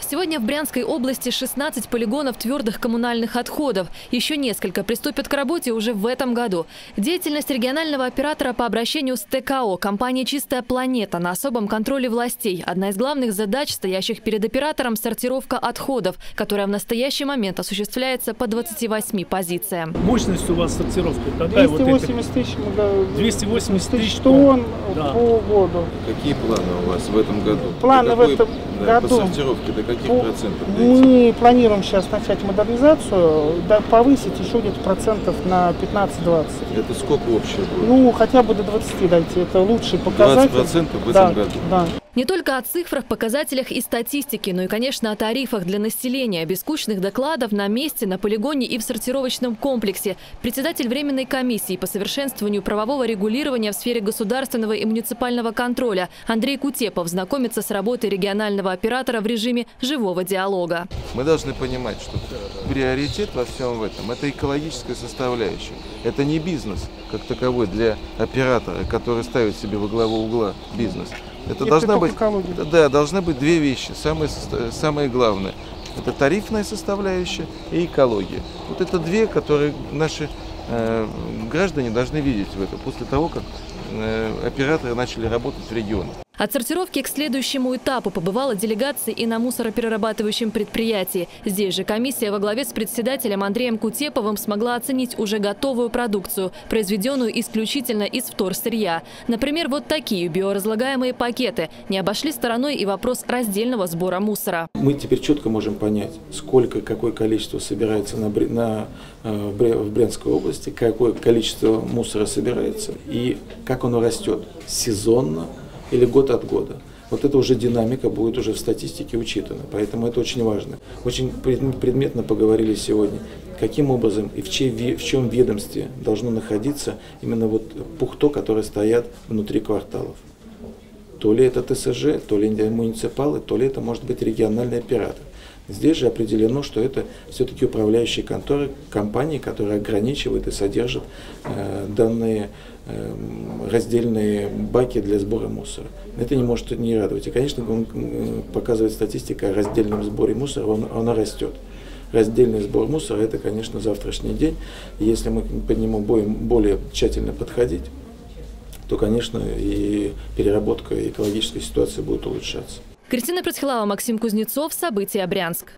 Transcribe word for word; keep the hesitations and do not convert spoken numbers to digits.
Сегодня в Брянской области шестнадцать полигонов твердых коммунальных отходов. Еще несколько приступят к работе уже в этом году. Деятельность регионального оператора по обращению с тэ ка о компании «Чистая планета» на особом контроле властей. Одна из главных задач, стоящих перед оператором, сортировка отходов, которая в настоящий момент осуществляется по двадцати восьми позициям. Мощность у вас сортировки какая? двести восемьдесят тысяч, двести восемьдесят тысяч тонн да. по году. Какие планы у вас в этом году? Планы какой, в этом да, году. По сортировке до каких по, процентов? Мы планируем сейчас начать модернизацию, да, повысить еще где-то процентов на пятнадцать-двадцать. Это сколько общего будет? Ну, хотя бы до двадцати дойти. Это лучший показатель. двадцать процентов в да, этом году? Да. Не только о цифрах, показателях и статистике, но и, конечно, о тарифах для населения, без скучных докладов на месте, на полигоне и в сортировочном комплексе. Председатель Временной комиссии по совершенствованию правового регулирования в сфере государственного и муниципального контроля Андрей Кутепов знакомится с работой регионального оператора в режиме живого диалога. Мы должны понимать, что приоритет во всем этом – это экологическая составляющая. Это не бизнес как таковой для оператора, который ставит себе во главу угла бизнес. Это должна быть, да, должны быть две вещи, самые, самое главное. Это тарифная составляющая и экология. Вот это две, которые наши э, граждане должны видеть в этом, после того, как э, операторы начали работать в регионах. От сортировки к следующему этапу побывала делегация и на мусороперерабатывающем предприятии. Здесь же комиссия во главе с председателем Андреем Кутеповым смогла оценить уже готовую продукцию, произведенную исключительно из вторсырья. Например, вот такие биоразлагаемые пакеты. Не обошли стороной и вопрос раздельного сбора мусора. Мы теперь четко можем понять, сколько, какое количество собирается на, на, в Брянской области, какое количество мусора собирается и как оно растет сезонно или год от года. Вот это уже динамика будет уже в статистике учитана, поэтому это очень важно. Очень предметно поговорили сегодня, каким образом и в, чьей, в чем ведомстве должно находиться именно вот пухто, которые стоят внутри кварталов. То ли это тэ эс жэ, то ли муниципалы, то ли это может быть региональный оператор. Здесь же определено, что это все-таки управляющие конторы, компании, которые ограничивают и содержат э, данные э, раздельные баки для сбора мусора. Это не может не радовать. И, конечно, он, э, показывает статистика о раздельном сборе мусора, он, она растет. Раздельный сбор мусора – это, конечно, завтрашний день. И если мы к нему будем более тщательно подходить, то, конечно, и переработка экологической ситуации будет улучшаться. Кристина Просхилава, Максим Кузнецов. События. Брянск.